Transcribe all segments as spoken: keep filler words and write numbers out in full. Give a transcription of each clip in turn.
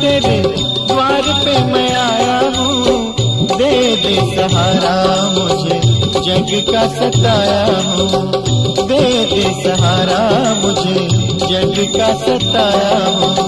तेरे द्वार पे मैं आया हूँ, दे दे सहारा मुझे जग का सताया हूँ, दे दे सहारा मुझे जग का सताया हूँ।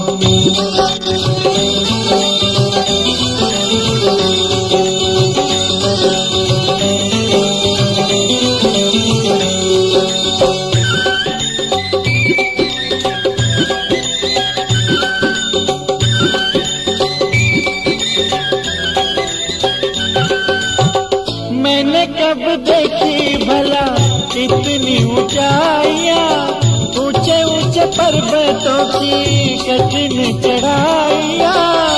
मैंने कब देखी भला इतनी ऊंचाइयां, ऊंचे ऊंचे पर्वतों की कठिन चढ़ाइयां।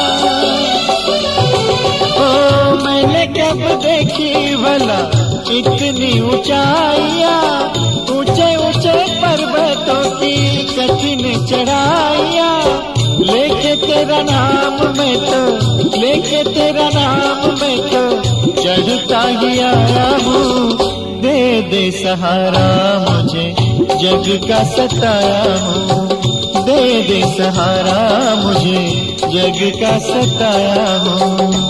ओ मैंने कब देखी भला इतनी ऊंचाइयां, ऊंचे ऊंचे पर्वतों की कठिन चढ़ाइयां। लेके तेरा नाम मैं तो, लेके तेरा नाम मैं तो चढ़ता ही आया हूँ, दे दे सहारा मुझे जग का सताया हूँ, दे दे सहारा मुझे जग का सताया हूँ।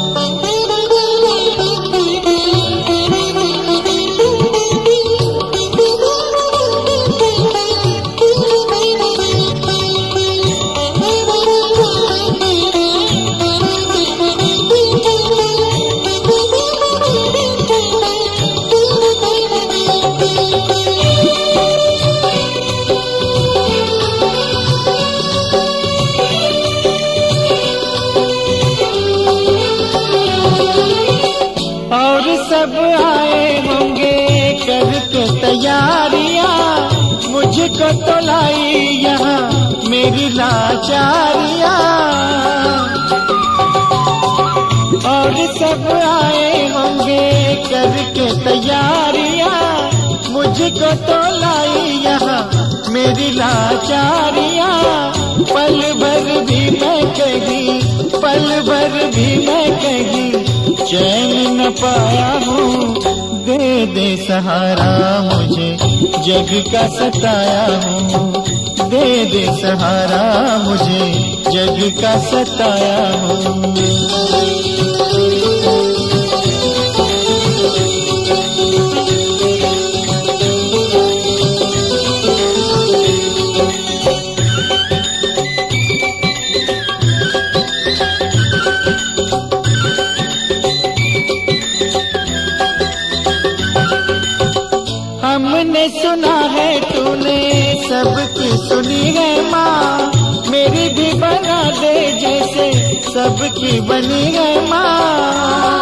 और सब आए होंगे करके तैयारियां, मुझको तो लाई यहाँ मेरी लाचारियां। और सब आए होंगे करके तैयारियां, मुझको तो लाई यहाँ मेरी लाचारियां। पल भर भी मैं कहीं, पल भर भी मैं कहीं चैन न पाया हूँ, दे दे सहारा मुझे जग का सताया हूँ, दे दे सहारा मुझे जग का सताया हूँ। हमने सुना है तूने सबकी सुनी है माँ, मेरी भी बना दे जैसे सबकी बनी है माँ।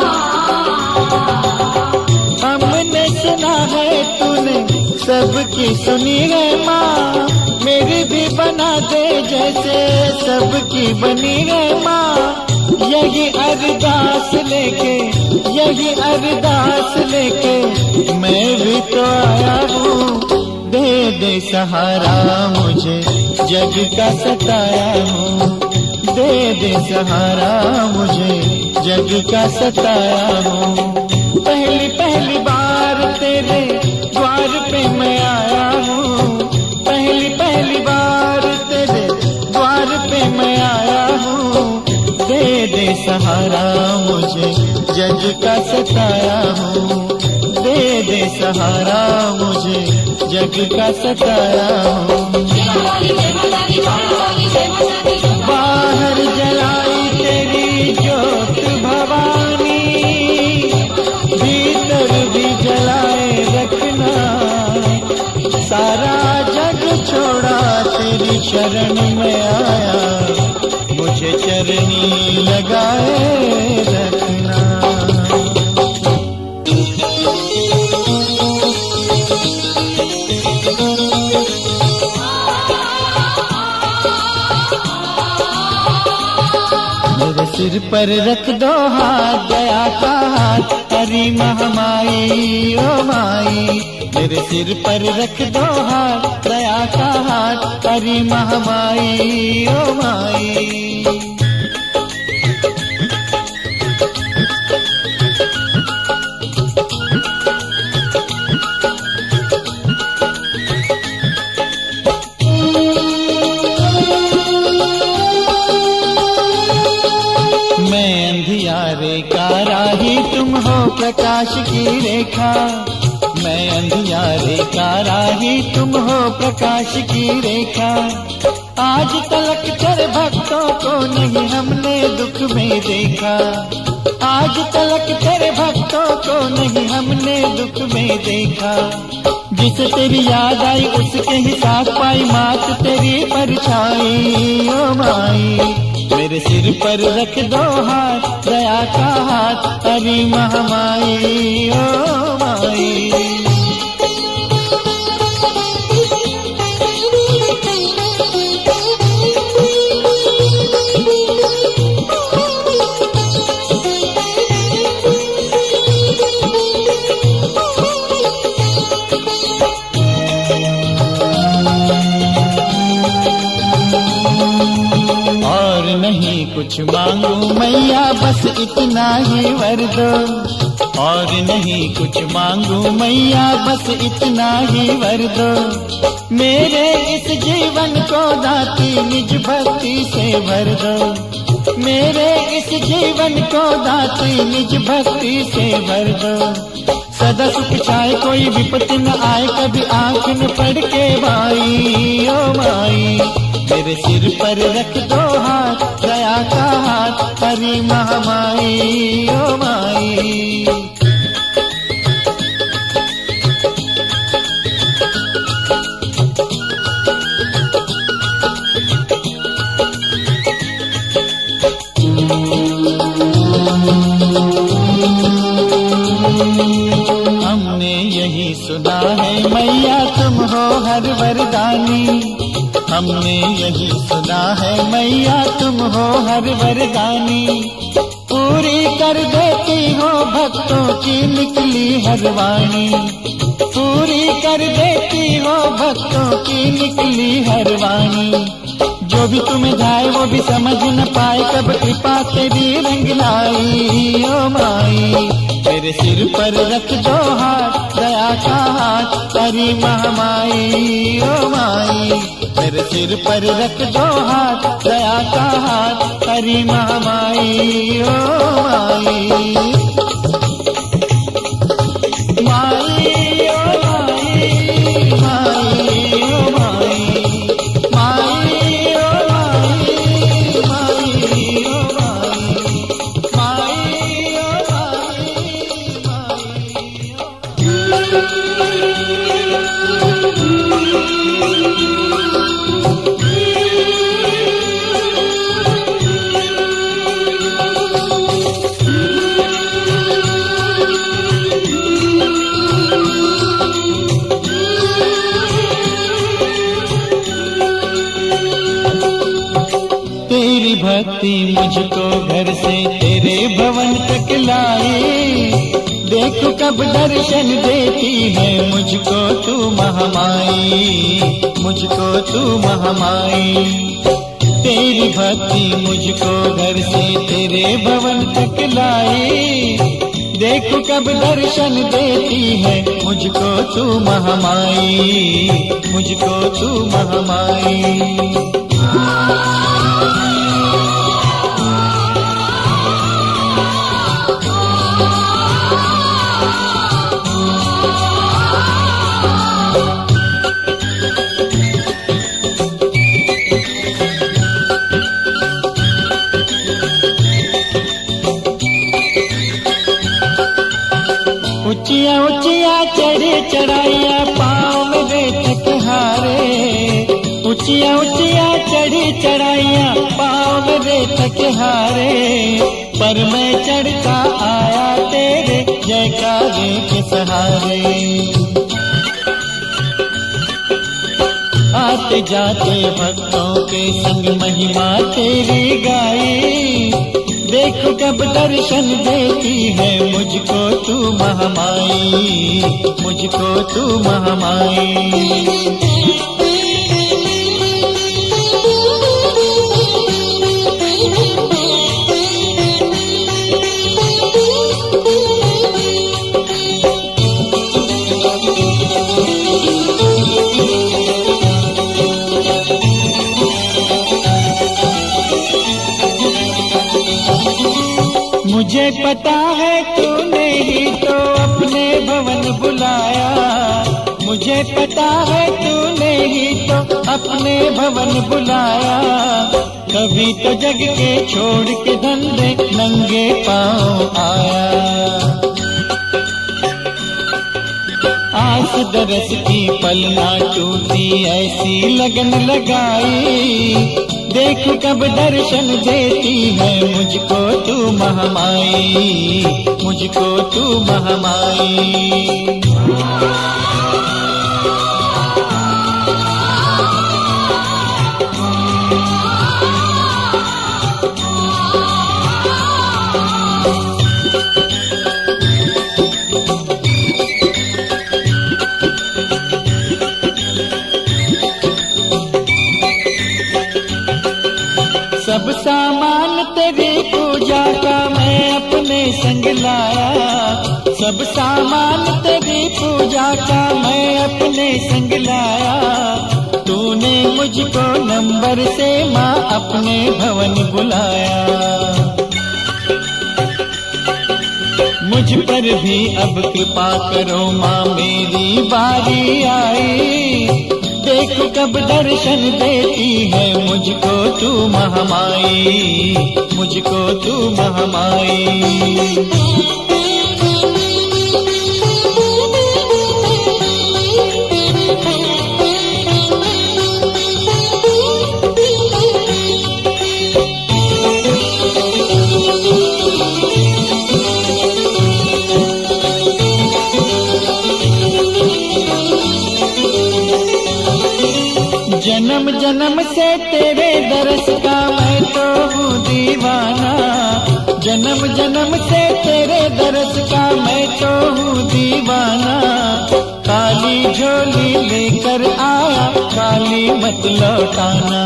हमने सुना है तूने सबकी सुनी है माँ, मेरी भी बना दे जैसे सबकी बनी है माँ। यही अरदास लेके, यही अरदास लेके मैं भी तो आया हूँ, दे दे सहारा मुझे जग का सताया हूँ, दे दे सहारा मुझे जग का सताया हूँ। पहली पहली बार तेरे द्वार पे मैं आया हूँ, पहली पहली बार तेरे द्वार पे मैं आया हूँ, दे दे सहारा मुझे जग का सताया हूँ, दे दे सहारा मुझे जग का सताया हूँ। बाहर जलाई तेरी ज्योत भवानी, भीतर भी जलाए रखना, सारा जग छोड़ा तेरी शरण में आया, मुझे चरनी लगाए रखना। मेरे सिर पर रख दो हाथ दया का हाथ, हरी महामाई ओ माई। मेरे सिर पर रख दो हाथ दया का हाथ, हरी महामाई ओ माई। अंधियारे का राही तुम हो प्रकाश की रेखा, मैं अंधियारे का राही तुम हो प्रकाश की रेखा। आज तलक तेरे भक्तों को नहीं हमने दुख में देखा, आज तलक तेरे भक्तों को नहीं हमने दुख में देखा। जिसे तेरी याद आई उसके ही साथ पाई मात तेरी परछाई। ओ माई मेरे सिर पर रख दो हाथ, दया का हाथ हरी महामाई। ओ माई नहीं कुछ मांगू मैया बस इतना ही वर दो, और नहीं कुछ मांगू मैया बस इतना ही वर दो। मेरे इस जीवन को दाती निज भक्ति से भर दो, मेरे इस जीवन को दाती निज भक्ति से भर दो। सदा सुख छाए कोई विपत्ति न आए, कभी आंख न पड़ के भाई। ओ माई मेरे सिर पर रख दो हाथ, दया का हाथ हरी महामाई। ओ माई हमने यही सुना है मैया तुम हो हर वरदानी, हमने यही सुना है मैया तुम हो हर वरदानी। पूरी कर देती हो भक्तों की निकली हर वाणी, पूरी कर देती हो भक्तों की निकली हर वाणी। जो भी तुम्हें जाए वो भी समझ न पाए, कब कृपा तेरी रंग लाई। ओ माई मेरे सिर पर रख दो हाथ, दया का हाथ हरी महामाई। ओ माई मेरे सिर पर रख दो हाथ, दया का हाथ हरी महामाई। ओ माई माई ओ माई माई ओ माई माई ओ माई माई ओ माई माई ओ तेरी भक्ति मुझको घर से तेरे भवन तक लाई, देखो कब दर्शन देती है मुझको तू महामाई, मुझको तू महामाई। तेरी भक्ति मुझको घर से तेरे भवन तक लाई, देखो कब दर्शन देती है मुझको तू महामाई, मुझको तू महामाई। ऊंचिया ऊंचिया चढ़ी चढ़ाइया पाँव में रेत के हारे, ऊंचिया ऊंचिया चढ़ी चढ़ाइया पाँव में रेत के हारे। पर मैं चढ़ता आया तेरे जयकारे के सहारे, आते जाते भक्तों के संग महिमा तेरी गाई, देखो कब दर्शन देती है मुझको तू महामाई, मुझको तू महामाई। मुझे पता है तूने ही तो अपने भवन बुलाया, मुझे पता है तूने ही तो अपने भवन बुलाया। कभी तो जग के छोड़ के धंधे नंगे पाँव आया। आस दरस की पलना टूटी ऐसी लगन लगाई, देख कब दर्शन देती है मुझको तू महामाई, मुझको तू महामाई। सब सामान तेरी पूजा का मैं अपने संग लाया, सब सामान तेरी पूजा का मैं अपने संग लाया। तूने मुझको नंबर से माँ अपने भवन बुलाया। मुझ पर भी अब कृपा करो माँ मेरी बारी आई, देखो कब दर्शन देती है मुझको तू महामाई, मुझको तू महामाई। जन्म जन्म से तेरे दरस का मैं तो हूँ दीवाना, जन्म जन्म से तेरे दरस का मैं तो हूँ दीवाना। काली झोली लेकर आया काली मत लौटाना।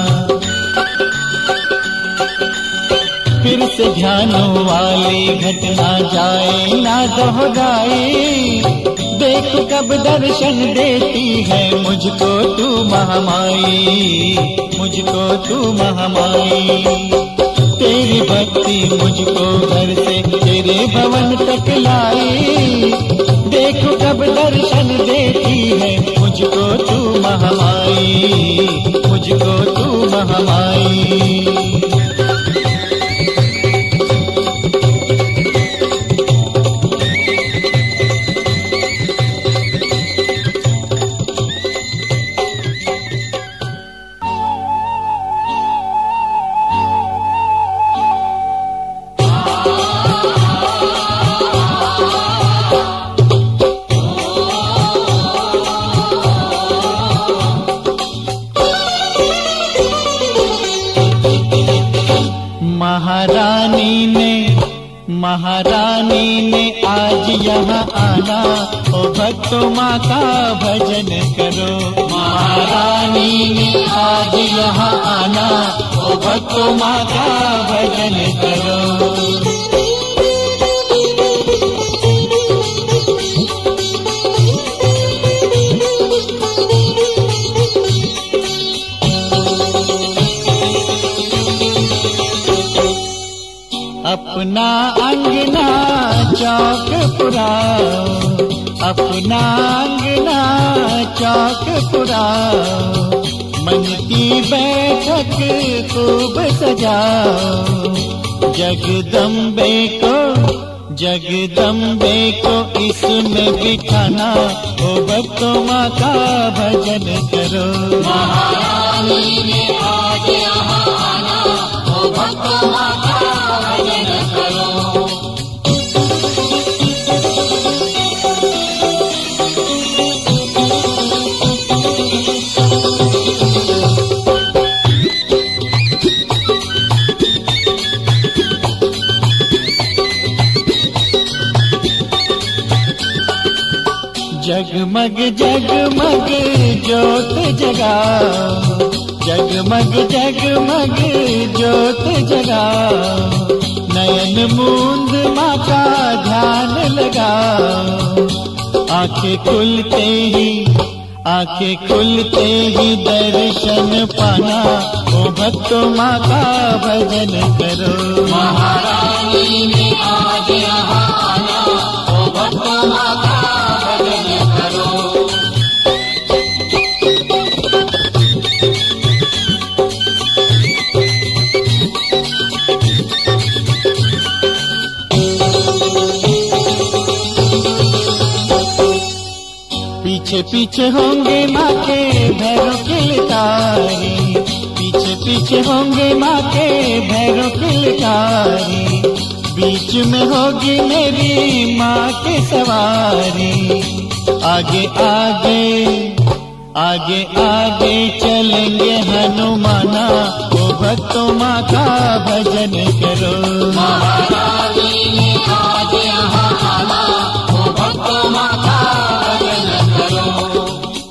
फिर से ध्यानों वाली घटना जाए ना दोहराई, देख कब दर्शन देती है मुझको तू महामाई, मुझको तू महामाई। तेरी भक्ति मुझको घर से तेरे भवन तक लाई, देख कब दर्शन देती है मुझको तू महामाई, मुझको तू महामाई। महारानी ने महारानी ने आज यहाँ आना, ओ भक्तों माँ का भजन करो। महारानी ने आज यहाँ आना, ओ भक्तों माँ का भजन करो। अपना अंगना चौक पुराओ, अपना अंगना चौक पुराओ। मन की बैठक खूब सजाओ, जगदम्बे को जगदम्बे को इसमें बिठाना, ओ भक्तों माँ का भजन करो। महारानी ने आज यहाँ आना, ओ भक्तों माँ का भजन करो। जगमग जगमग ज्योत जगाओ, जगमग जगमग ज्योत जगाओ। नयन मूंद माँ का ध्यान लगाओ, आंखें खुलते ही आंखें खुलते ही दर्शन पाना, ओ भक्तों माँ का भजन करो। महारानी पीछे पीछे होंगे माँ के भैरों की लिटारी, पीछे पीछे होंगे माँ के भैरों की लिटारी, बीच में होगी मेरी माँ की सवारी। आगे आगे आगे आगे चलेंगे हनुमाना, ओ भक्तों माँ का भजन करो। महारानी ने आज यहाँ आना, ओ भक्तों माँ का भजन करो।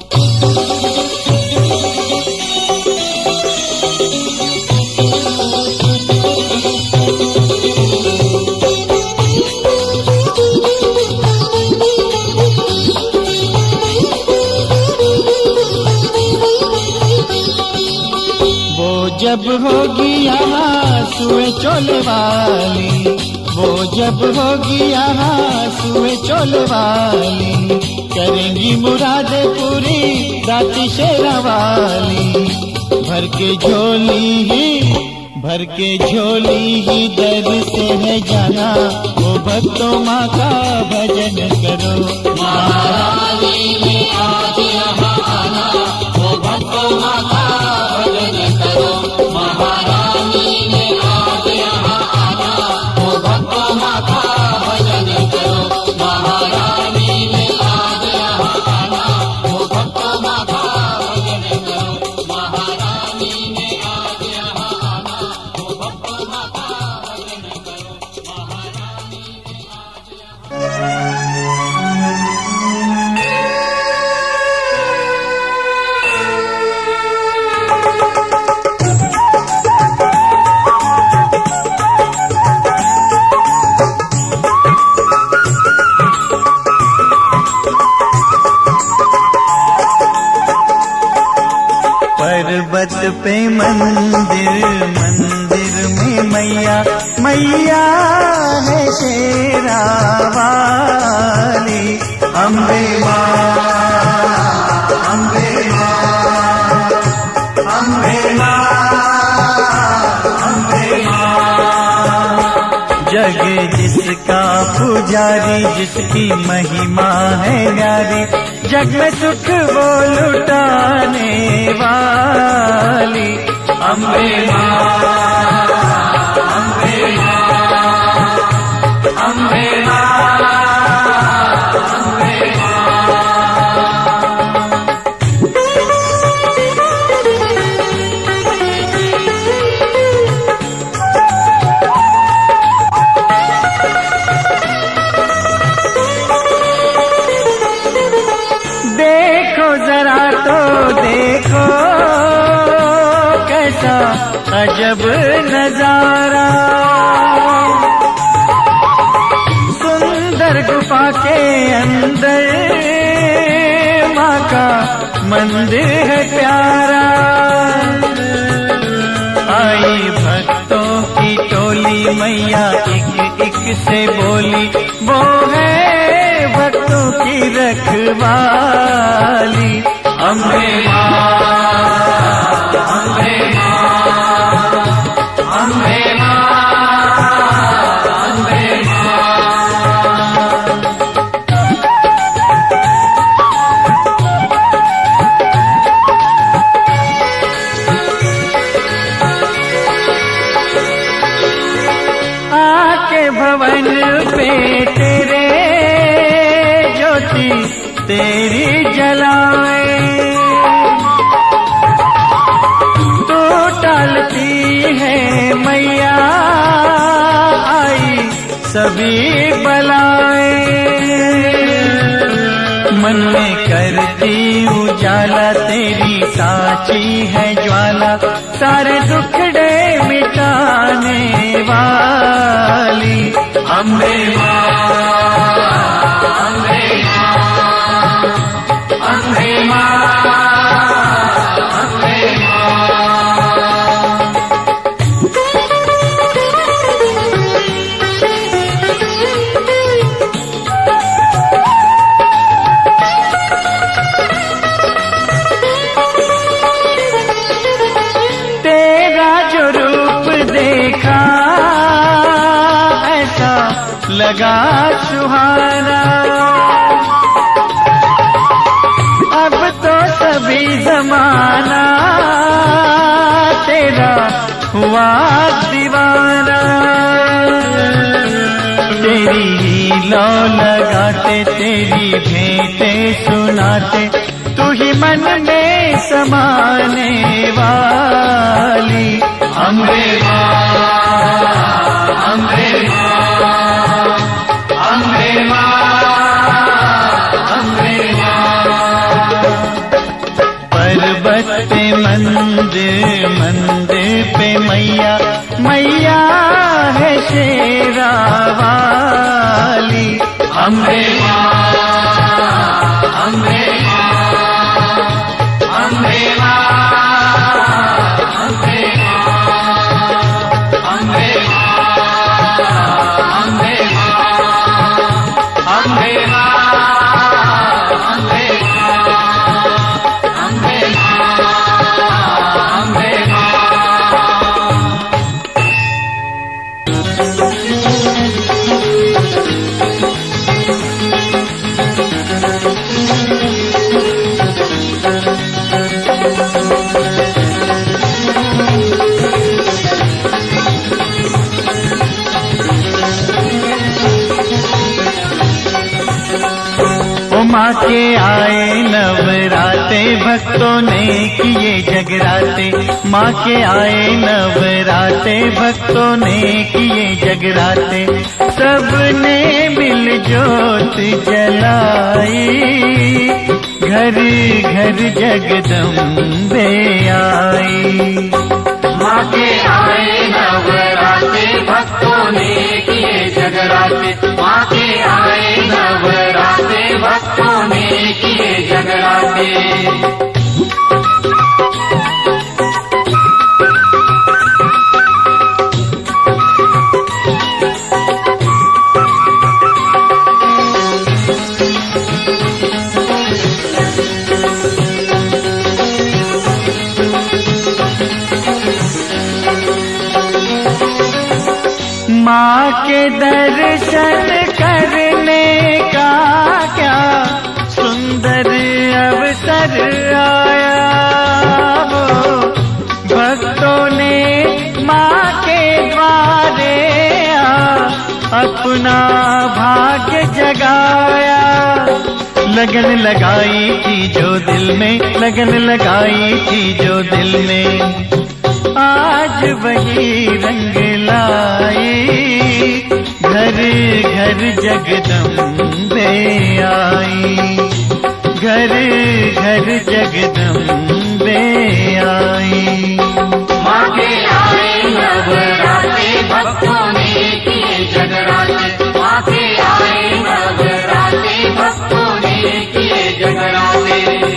जब होगी यहाँ सुए चोले वाली, वो जब होगी यहाँ सुए चोले वाली, करेंगी मुरादे पूरी दाती शेरा वाली। भर के झोली ही भर के झोली ही दर से है जाना, वो भक्तों माँ का भजन करो। महारानी ने आज यहाँ आना, वो भक्तों माँ का भजन करो। महारानी ने आज यहाँ आना, वो भक्तों माँ का भजन करो। महारानी ने आज यहाँ आना, वो भक्तों माँ का भजन करो। महारानी ने आज यहाँ आना, वो भक्तों माँ का भजन करो। महारानी ने आज पर्वत पे मंदिर, मंदिर में मैया, मैया है शेरा वाली। अम्बे माँ, अम्बे माँ, अम्बे माँ, अम्बे माँ। जग जिसका पुजारी, जिसकी महिमा है न्यारी, जग में सुख वो लुटाने वाली। अम्बे माँ, अम्बे माँ, अम्बे माँ, अम्बे माँ। जरा तो देखो कैसा अजब नजारा, सुंदर गुफा के अंदर माँ का मंदिर है प्यारा। आई भक्तों की टोली, मैया एक एक से बोली, वो है भक्तों की रखवाली। अम्बे माँ, अम्बे माँ, अम्बे माँ, अम्बे माँ। आके भवन पे तेरे ज्योति तेरी जलाए, तू टालती है मैया आई सभी बलाएं। मन में करती उजाला तेरी साची है ज्वाला, सारे दुखड़े मिटाने वाली। अम्बे माँ, अम्बे माँ, अम्बे माँ, अम्बे माँ। तेरा जो रूप देखा ऐसा लगा सुहाना, जमाना तेरा हुआ दीवाना। तेरी लो लगाते तेरी भेंटे सुनाते तू ही मन में समाने वाली अम्बे माँ, अम्बे माँ, अम्बे माँ, अम्बे माँ। पर्वत पे मंदिर, मंदिर पे मैया, मैया है शेरा वाली अम्बे माँ, अम्बे माँ, अम्बे माँ, अम्बे माँ, अम्बे माँ, अम्बे माँ, अम्बे माँ, अम्बे माँ के आए नवराते भक्तों ने किए जगराते, माँ के आए नवराते भक्तों ने किए जगराते। सबने मिल जोत जलाई, घर घर जगदम्बे आई। माँ के आए नवराते भक्तों ने किए जगराते, माँ के आए नवराते भक्तों ने किए जगराते। माँ के दर्शन करने का क्या सुंदर अवसर आया हो। भक्तों ने माँ के द्वारे अपना भाग्य जगाया। लगन लगाई थी जो दिल में, लगन लगाई थी जो दिल में, आज वही रंग लाई। घर घर जगदम्बे आई, घर घर जगदम्बे आई। माँ के आए नवराते भक्तों ने किए जगराते, माँ के आए नवराते भक्तों ने किए जगराते।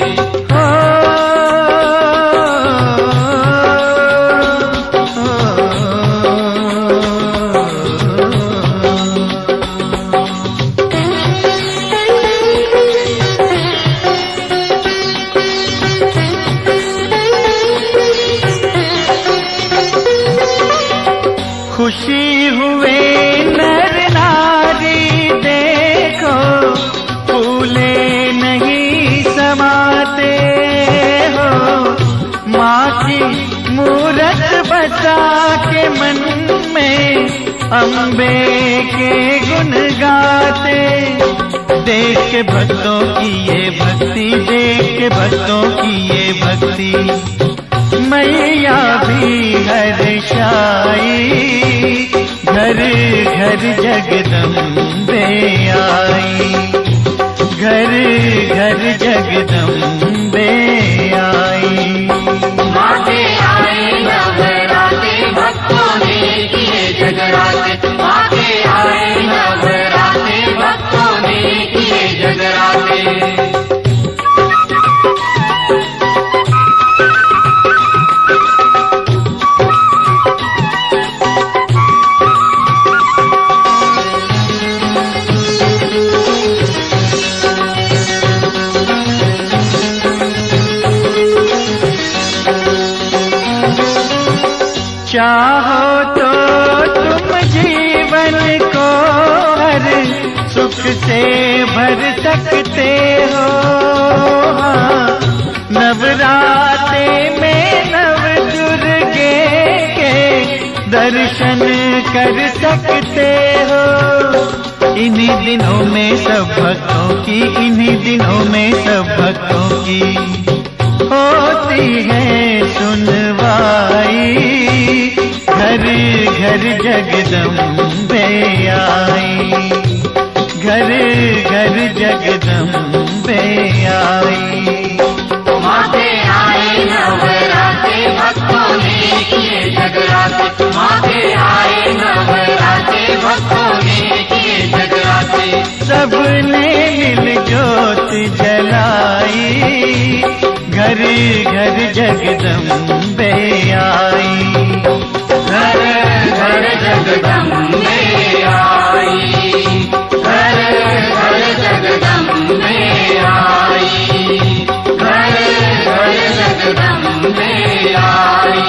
खुशी हुए नर नारी देखो, फूले नहीं समाते हो। माँ की मूरत बसा के मन में अम्बे के गुण गाते। देख के भक्तों की ये भक्ति, देख के भक्तों की ये भक्ति, मैया भी हर्षाई। घर घर जगदम्बे आई, घर घर जगदम्बे आई। माँ के आए नवराते भक्तों ने किए जगराते, माँ के आए नवराते भक्तों ने किए जगराते। चाहो तो तुम जीवन को हर सुख से भर सकते हो। नवराते में नव दुर्गे के दर्शन कर सकते हो। इन्हीं दिनों में सब भक्तों की, इन्हीं दिनों में सब भक्तों की होती है सुनवाई। घर घर जगदम्बे आई, घर घर जगदम्बे आई। माथे आए नवराते भक्तों ने किए जगराते, माथे आए नवराते भक्तों ने किए जगराते। सबने मिल ज्योत जलाई, घर घर जगदम्बे आई। घर घर जगदम्बे आई, घर घर जगदम्बे आई, घर घर जगदम्बे आई।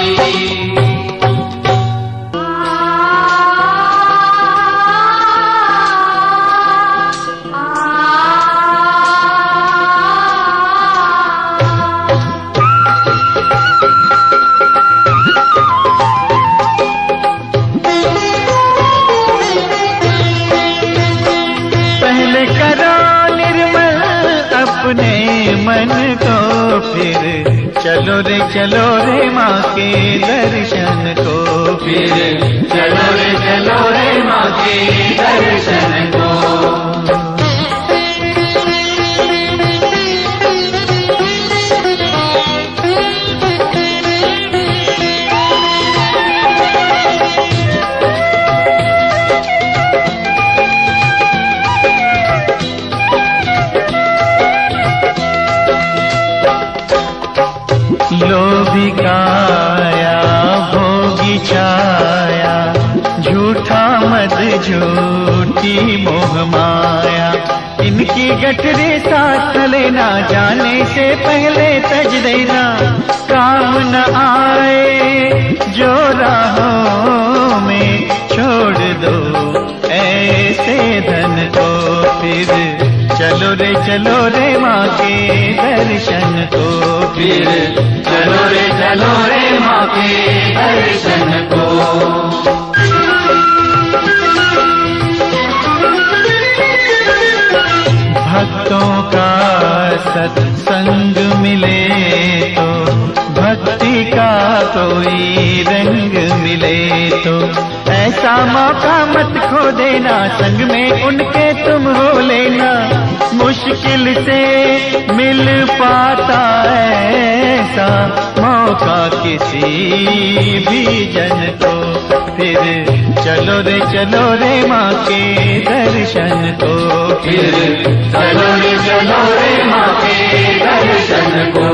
अपने मन को फिर चलो रे चलो रे माँ के दर्शन को, फिर चलो रे चलो रे माँ के दर्शन को। लोभी काया भोगी छाया, झूठा मद झूठी मोह माया। इनकी गठरी साथ लेना, जाने से पहले तज देना। काम न आए जो राहों में छोड़ दो ऐसे धन को, फिर चलो रे चलो रे माँ के दर्शन को, फिर चलो रे चलो रे माँ के दर्शन को। भक्तों का सत्संग मिले तो, भक्ति का कोई रंग मिले तो, ऐसा मौका मत खो देना। संग में उनके तुम हो लेना, मुश्किल से मिल पाता ऐसा मौका किसी भी जन को। फिर चलो रे चलो रे माँ के दर्शन को, फिर चलो रे चलो रे माँ के दर्शन को।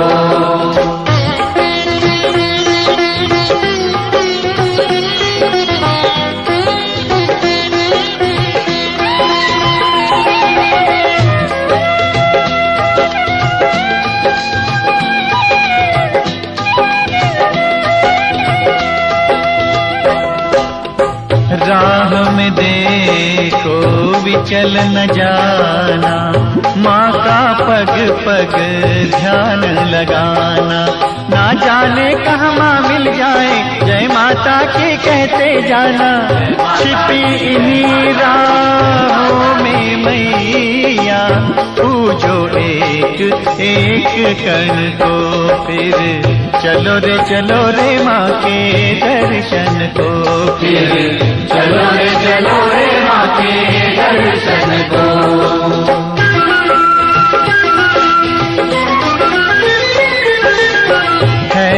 राह में देखो विचल न जाना, माँ का पग पग ध्यान लगाना। ना जाने कहाँ माँ मिल जाए, जय माता के कहते जाना। छिपी इन्हीं राहों में मैया, पूजो एक एक कण को। फिर चलो रे चलो रे माँ के दर्शन को, फिर चलो रे चलो रे माँ के दर्शन को। है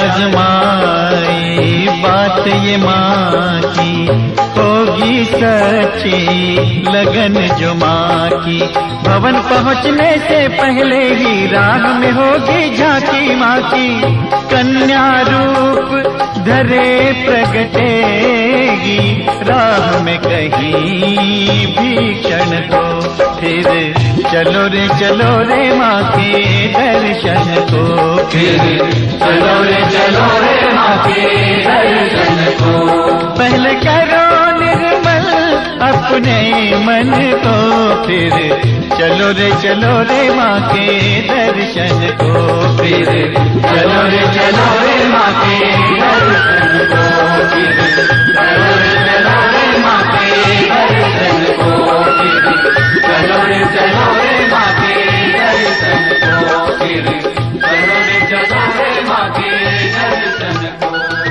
आजमाई बात ये माँ की, होगी सच्ची लगन जो माँ की। भवन पहुँचने से पहले ही राह में होगी झांकी माँ की। कन्या रूप धरे प्रगटेगी, राह में कहीं भी क्षण को। फिर चलो रे चलो रे माँ के दर्शन को, फिर चलो रे चलो रे माँ के दर्शन को। पहले करो निर्मल अपने मन को, फिर चलो रे चलो रे माँ के दर्शन को, फिर चलो रे चलो रे माँ के दर्शन को, फिर चलो रे चलो रे माँ के दर्शन को, फिर चलो रे चलो रे माँ के दर्शन को, फिर चलो रे चलो रे माँ के दर्शन को।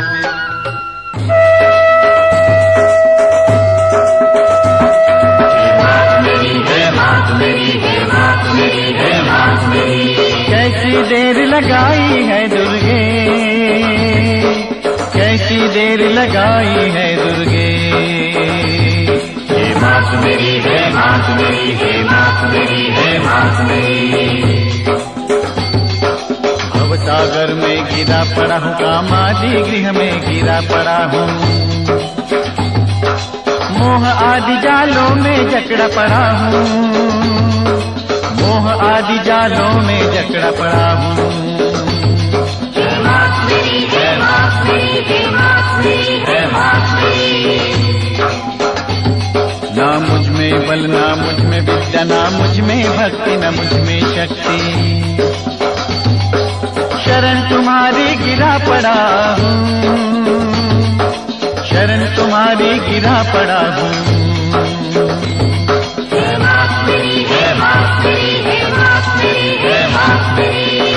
कैसी देर लगाई है दुर्गे, कैसी देर लगाई है दुर्गे, हे मात मेरी, हे मात मेरी, हे मात मेरी, हे मात मेरी। भवसागर में गिरा पड़ा हूँ, कामादि गृह में गिरा पड़ा हूँ, मोह आदि जालों में जकड़ा पड़ा हूँ, मोह आदि जालों में जकड़ा पड़ा हूँ। हे मात मेरी, हे मात मेरी, हे मात मेरी, हे मात मेरी। ना मुझ में बल, ना मुझ में विद्या, ना मुझ में भक्ति, ना मुझ में शक्ति, शरण तुम्हारी गिरा पड़ा हूँ, शरण तुम्हारी गिरा पड़ा हूँ। हे मात मेरी, हे मात मेरी, हे मात मेरी, हे मात मेरी।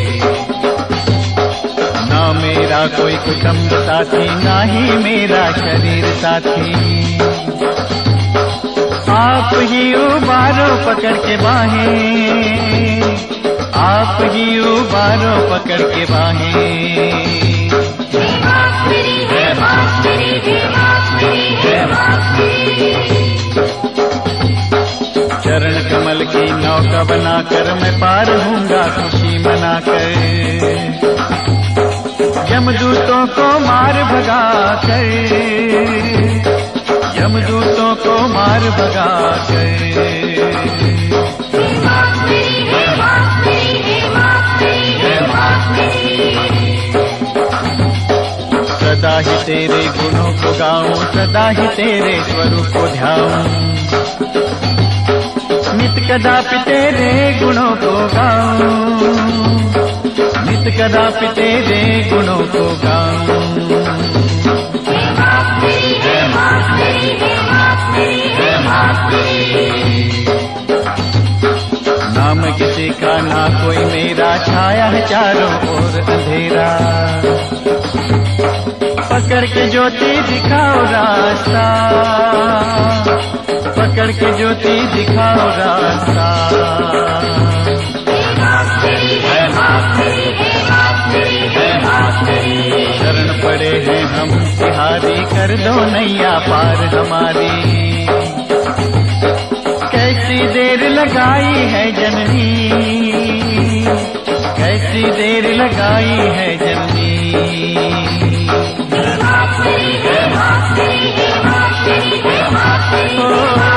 ना मेरा कोई कुटुंब साथी, ना ही मेरा शरीर साथी, आप ही उबारो पकड़ के बाहें, आप ही उबारो पकड़ के बाहें। हे मात मेरी, हे मात मेरी, हे मात मेरी, हे मात मेरी। चरण कमल की नौका बनाकर मैं पार होऊंगा खुशी मनाकर, यमदूतों को मार भगा कर, यमदूतों को मार भगा कर। हे मात मेरी, हे मात मेरी, हे मात मेरी, हे मात मेरी। सदा ही तेरे गुणों को गाऊं, सदा ही तेरे स्वरूप को ध्याऊं, नित कदापि तेरे गुणों को गाऊं, नित कदापि तेरे गुणों को गाऊं। हे मात मेरी, हे मात मेरी, हे मात मेरी, हे मात मेरी। नाम किसी का ना कोई मेरा, छाया है चारों ओर अंधेरा, पकड़ के ज्योति दिखाओ रास्ता, पकड़ के ज्योति दिखाओ रास्ता। हे मात मेरी, हे मात मेरी, हे मात मेरी, हे मात मेरी। शरण पड़े हैं हम तिहारी, कर दो नैया पार हमारी। कैसी देर लगाई है जननी, कैसी देर लगाई है जननी। हे मात मेरी, हे मात मेरी, हे मात मेरी, हे मात मेरी।